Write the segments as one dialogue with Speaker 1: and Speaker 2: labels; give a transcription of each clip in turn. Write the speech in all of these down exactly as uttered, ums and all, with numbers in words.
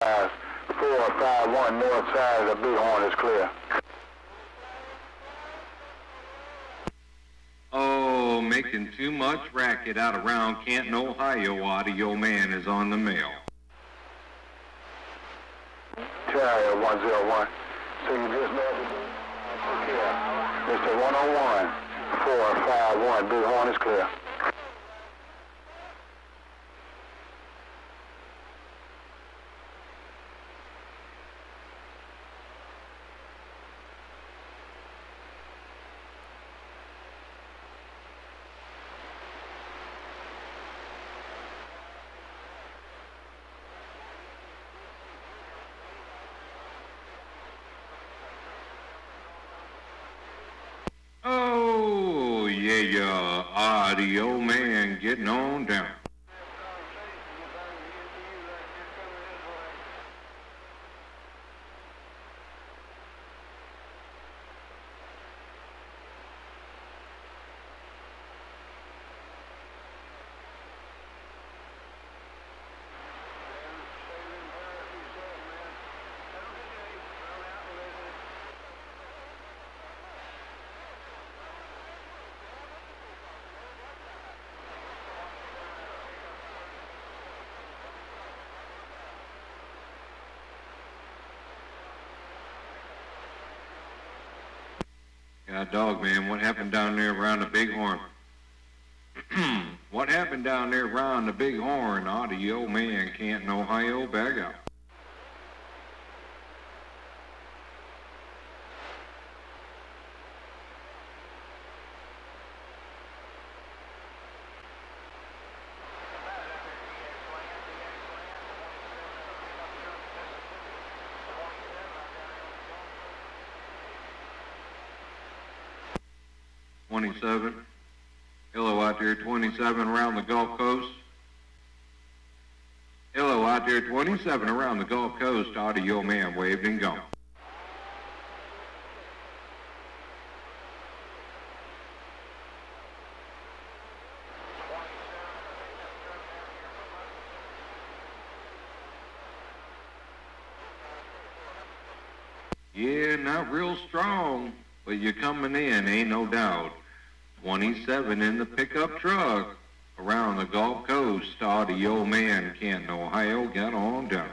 Speaker 1: four five one north side of the Bighorn is clear.
Speaker 2: Oh, making too much racket out around Canton, Ohio. Audio man is on the mail.
Speaker 1: Charlie one zero one. So you just know yeah. Mister one oh one, four five one, Bighorn is clear.
Speaker 2: Oh, yeah, yeah, audio man getting on down. Yeah, dog man, what happened down there around the Bighorn? What happened down there around the Bighorn? Audio man, Canton, Ohio, back out. twenty-seven. Hello out there, twenty-seven around the Gulf Coast. Hello out there, twenty-seven around the Gulf Coast. Audio man waved and gone. Yeah, not real strong, but you're coming in, ain't no doubt. twenty-seven in the pickup truck around the Gulf Coast. Audio man, Canton, Ohio, got on down.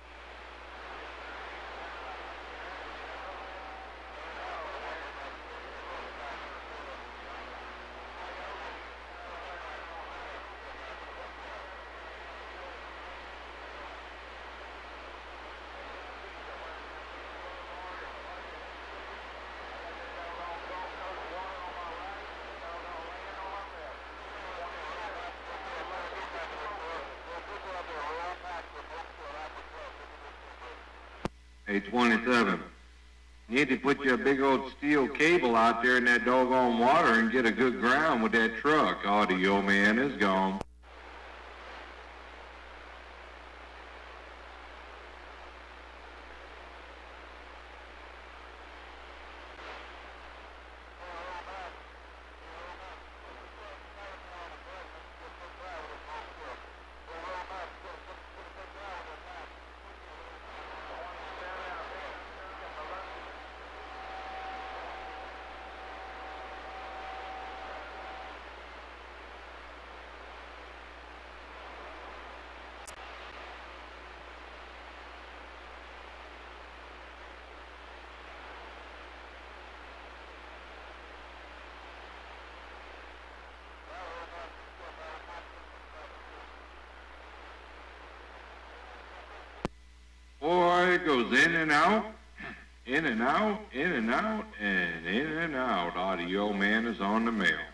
Speaker 2: Hey, twenty-seven, you need to put your big old steel cable out there in that doggone water and get a good ground with that truck. Audio man is gone. Boy, it goes in and out, in and out, in and out, and in and out. Audio man is on the mail.